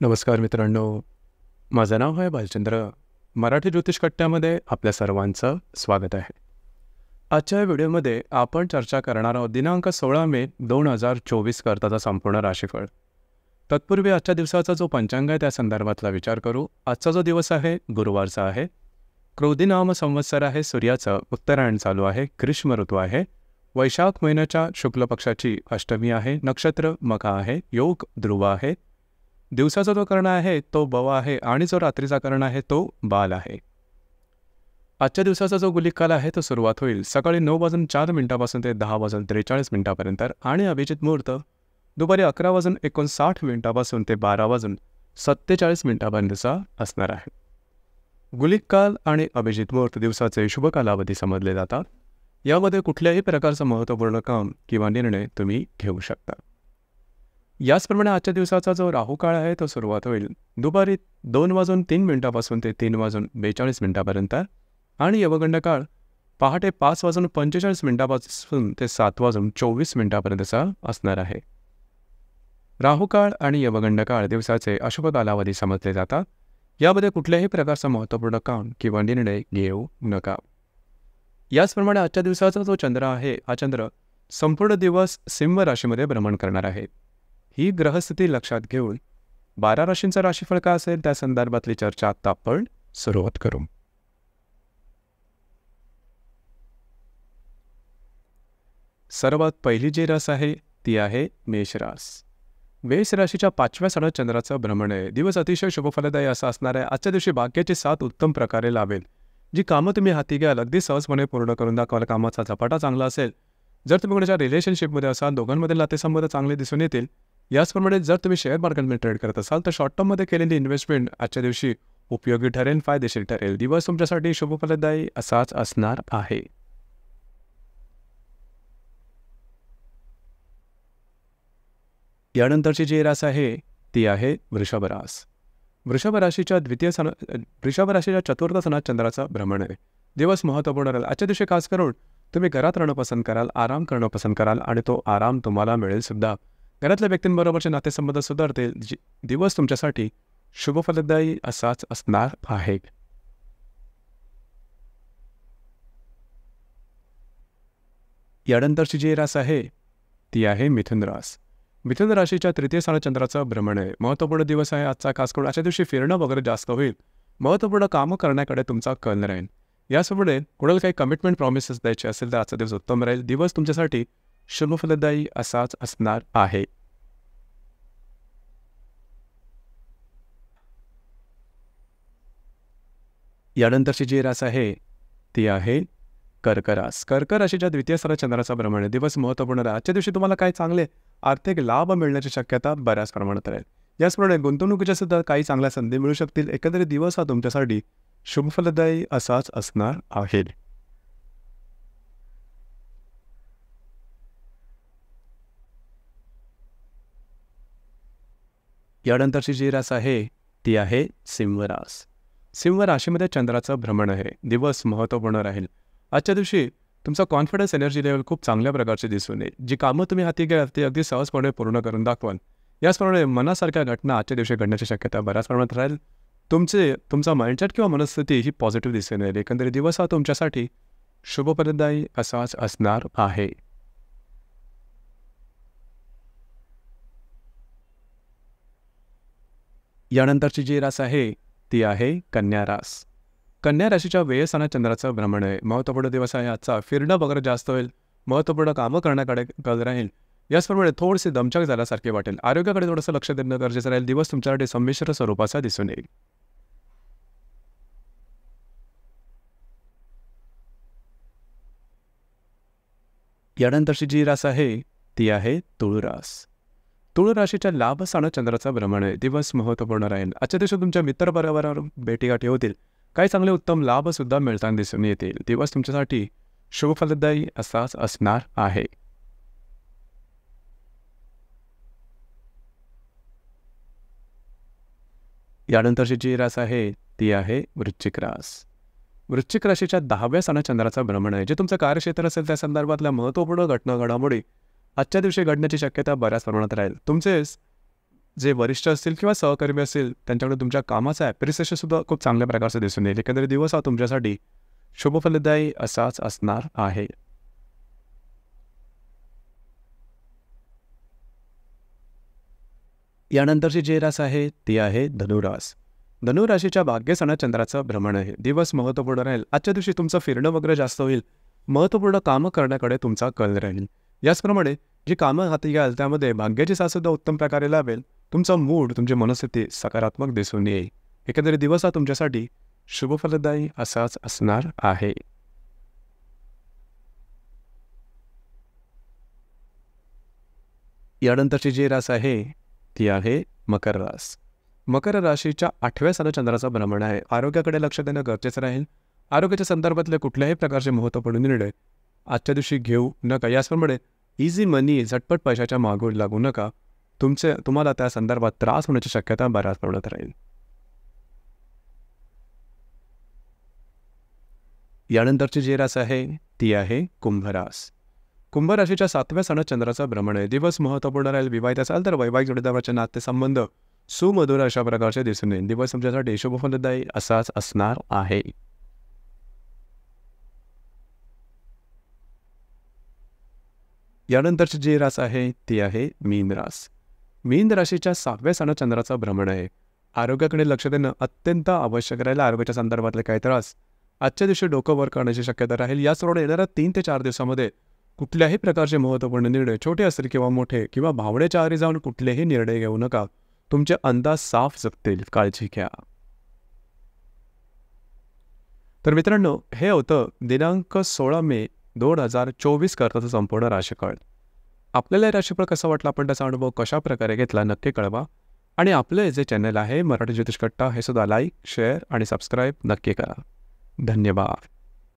नमस्कार मित्रांनो, माझं नाव आहे बालचंद्र. मराठी ज्योतिष कट्ट्यामध्ये आपल्या सर्वांचं स्वागत आहे. आजच्या व्हिडिओमध्ये आपण चर्चा करणार आहोत दिनांक 16 मे 2024 करताचा संपूर्ण राशीफळ. तत्पूर्वी आजच्या दिवसाचा जो पंचांग आहे त्या संदर्भातला विचार करू. आजचा जो दिवस आहे गुरुवारचा आहे. क्रोधी नाम संवत्सर आहे. सूर्याचं उत्तरायण चालू आहे. ग्रीष्म ऋतू आहे. वैशाख महिन्याच्या शुक्ल पक्षाची अष्टमी आहे. नक्षत्र मघा आहे. योग ध्रुव आहे. दिवसाचा जो कर्ण आहे तो बव आहे आणि जो रात्रीचा कर्ण आहे तो बाल आहे. आजच्या दिवसाचा जो गुलिक काल आहे तो सुरुवात होईल सकाळी 9:04 ते 10:43 आणि अभिजित मुहूर्त दुपारी 11:59 ते 12:47 असणार आहे. गुलिक काल आणि अभिजित मुहूर्त दिवसाचे शुभ कालावधी समजले जातात. यामध्ये कुठल्याही प्रकारचं महत्त्वपूर्ण काम किंवा निर्णय तुम्ही घेऊ शकता. याचप्रमाणे आजच्या दिवसाचा जो राहू काळ आहे तो सुरुवात होईल दुपारी 2:03 ते 3:42 आणि यवगंड काळ पहाटे 5:45 ते 7:24 असणार आहे. राहू काळ आणि यवगंड काळ दिवसाचे अशुभ कालावधी समजले जातात. यामध्ये कुठल्याही प्रकारचं महत्त्वपूर्ण काम किंवा निर्णय घेऊ नका. याचप्रमाणे आजच्या दिवसाचा जो चंद्र आहे हा चंद्र संपूर्ण दिवस सिंह राशीमध्ये भ्रमण करणार आहे. ही ग्रहस्थिती लक्षात घेऊन 12 राशींचा राशीफळ काय असेल त्या संदर्भातली चर्चा आता आपण सुरुवात करू. सर्वात पहिली जी रास आहे ती आहे मेष रास. मेष राशीच्या 5व्या सणात चंद्राचं भ्रमण आहे. दिवस अतिशय शुभफलदायी असा असणार आहे. आजच्या दिवशी भाग्याची साथ उत्तम प्रकारे लाभेल. जी कामं तुम्ही हाती घ्याल अगदी सहजपणे पूर्ण करून दाखवाल. कामाचा झपाटा चांगला असेल. जर तुम्ही कोणाच्या रिलेशनशिपमध्ये असाल दोघांमधील नातेसंबंध चांगले दिसून येतील. याचप्रमाणे जर तुम्ही शेअर मार्केटमध्ये ट्रेड करत असाल तर शॉर्ट टर्ममध्ये केलेली इन्व्हेस्टमेंट आजच्या दिवशी उपयोगी ठरेल, फायदेशीर ठरेल. दिवस तुमच्यासाठी शुभफलदायी असाच असणार आहे. यानंतरची जी रास आहे ती आहे वृषभ रास. वृषभ राशीच्या चतुर्थ सणात चंद्राचा भ्रमण आहे. दिवस महत्त्वपूर्ण राहील. आजच्या दिवशी खास करून तुम्ही घरात राहणं पसंत कराल, आराम करणं पसंत कराल आणि तो आराम तुम्हाला मिळेल सुद्धा. घरातल्या व्यक्तींबरोबरचे नातेसंबंध सुधारतील. दिवस तुमच्यासाठी शुभफलदायी असाच असणार आहे. यानंतरची जी रास आहे ती आहे मिथुन रास. मिथुन राशीच्या तृतीय सणात चंद्राचं भ्रमण आहे. महत्त्वपूर्ण दिवस आहे आजचा. खास करून आजच्या दिवशी फिरणं वगैरे जास्त होईल. महत्त्वपूर्ण कामं करण्याकडे तुमचा कल राहील. यासोबत कोणाला काही कमिटमेंट प्रॉमिसेस द्यायचे असेल तर आजचा दिवस उत्तम राहील. दिवस तुमच्यासाठी शुभफलदायी असाच असणार आहे. यानंतरची जी रास आहे ती आहे कर्क रास. कर्क राशीच्या द्वितीय सणात चंद्राचा भ्रमण आहे. दिवस महत्त्वपूर्ण राहील. आजच्या दिवशी तुम्हाला काही चांगले आर्थिक लाभ मिळण्याची शक्यता बऱ्याच प्रमाणात राहील. याचप्रमाणे गुंतवणुकीच्या सुद्धा काही चांगल्या संधी मिळू शकतील. एकंदरीत दिवस हा तुमच्यासाठी शुभफलदायी असाच असणार आहे. यानंतरची जी रास आहे ती आहे सिंह रास. सिंह राशीमध्ये चंद्राचं भ्रमण आहे. दिवस महत्त्वपूर्ण राहील. आजच्या दिवशी तुमचा कॉन्फिडन्स एनर्जी लेवल खूप चांगल्या प्रकारचे दिसून येईल. जी कामं तुम्ही हाती घ्याल ती अगदी सहजपणे पूर्ण करून दाखवाल. याचप्रमाणे मनासारख्या घटना आजच्या दिवशी घडण्याची शक्यता बऱ्याच प्रमाणात राहील. तुमचा माइंडसेट किंवा मनस्थिती ही पॉझिटिव्ह दिसून येईल. एकंदरीत दिवस हा तुमच्यासाठी शुभफलदायी असाच असणार आहे. यानंतरची जी रास आहे ती आहे कन्या रास. कन्या राशीच्या व्यय सणात चंद्राचं भ्रमण आहे. महत्त्वपूर्ण दिवस आहे आजचा. फिरणं वगैरे जास्त होईल. महत्त्वपूर्ण कामं करण्याकडे कल राहील. याचप्रमाणे थोडीशी दमछाक झाल्यासारखे वाटेल. आरोग्याकडे थोडंसं लक्ष देणं गरजेचं राहील. दिवस तुमच्यासाठी संमिश्र स्वरूपाचा दिसून येईल. यानंतरची जी रास आहे ती आहे तुळ रास. तुळ राशीच्या लाभ सणात चंद्राचा भ्रमण आहे. दिवस महत्त्वपूर्ण राहील. आजच्या दिवशी तुमच्या मित्रपरिवारावर भेटीगाठी होतील. काही चांगले उत्तम लाभ सुद्धा मिळताना दिसून येतील. दिवस तुमच्यासाठी शुभफलदायी असाच असणार आहे. यानंतरची जी रास आहे ती आहे वृश्चिक रास. वृश्चिक राशीच्या 10व्या सणात चंद्राचा भ्रमण आहे. जे तुमचं कार्यक्षेत्र असेल त्या संदर्भातल्या महत्त्वपूर्ण घटना घडामोडी आजच्या दिवशी घडण्याची शक्यता बऱ्याच प्रमाणात राहील. तुमचे जे वरिष्ठ असतील किंवा सहकर्मी असतील त्यांच्याकडे तुमच्या कामाचं ॲप्रिसिएशनसुद्धा खूप चांगल्या प्रकारचं दिसून येईल. एकंदरीत दिवस हा तुमच्यासाठी शुभफलदायी असाच असणार आहे. यानंतरची जी रास आहे ती आहे धनुरास. धनुराशीच्या भाग्यस्थानात चंद्राचं भ्रमण आहे. दिवस महत्त्वपूर्ण राहील. आजच्या दिवशी तुमचं फिरणं वगैरे जास्त होईल. महत्त्वपूर्ण कामं करण्याकडे तुमचा कल राहील. याचप्रमाणे जी कामं हाती घ्याल त्यामध्ये भाग्याची साथसुद्धा उत्तम प्रकारे लाभेल. तुमचा मूड, तुमची मनस्थिती सकारात्मक दिसून येईल. एकंदरीत दिवस हा तुमच्यासाठी शुभफलदायी असाच असणार आहे. यानंतरची जी रास आहे ती आहे मकर रास. मकर राशीच्या 8व्या स्थानात चंद्राचं भ्रमण आहे. आरोग्याकडे लक्ष देणं गरजेचं राहील. आरोग्याच्या संदर्भातले कुठल्याही प्रकारचे महत्त्वपूर्ण निर्णय आजच्या दिवशी घेऊ नका. याचप्रमाणे इझी मनी, झटपट पैशाच्या मागून लागू नका. तुम्हाला त्या संदर्भात त्रास होण्याची शक्यता बऱ्याच प्रमाणात राहील. यानंतरची जी रास आहे ती आहे कुंभरास. कुंभ राशीच्या 7व्या स्थानात चंद्राचं भ्रमण आहे. दिवस महत्त्वपूर्ण राहील. विवाहित असाल तर वैवाहिक जोडीदाराचे नातेसंबंध सुमधुर अशा प्रकारचे दिसून येईल. दिवस तुमच्यासाठी शुभफलदायी असाच असणार आहे. यानंतरची जी रास आहे ती आहे मीन रास. मीन राशीच्या 6व्या स्थानात चंद्राचं भ्रमण आहे. आरोग्याकडे लक्ष देणं अत्यंत आवश्यक राहील. आरोग्याच्या संदर्भातले काही त्रास आजच्या दिवशी डोकं वर करण्याची शक्यता राहील. याचप्रमाणे येणाऱ्या 3 ते 4 दिवसामध्ये कुठल्याही प्रकारचे महत्त्वपूर्ण निर्णय, छोटे असतील किंवा मोठे, किंवा भावनेच्या आहारी जाऊन कुठलेही निर्णय घेऊ नका. तुमचे अंदाज साफ जगतील. काळजी घ्या. तर मित्रांनो, हे होतं दिनांक 16 मे 2024 करताचं संपूर्ण राशीफळ. आपल्याला हे राशीफळ कसं वाटलं, आपण त्याचा अनुभव कशा प्रकारे घेतला नक्की कळवा. आणि आपलं जे चॅनल आहे मराठी ज्योतिष कट्टा हे सुद्धा लाईक, शेअर आणि सबस्क्राईब नक्की करा. धन्यवाद.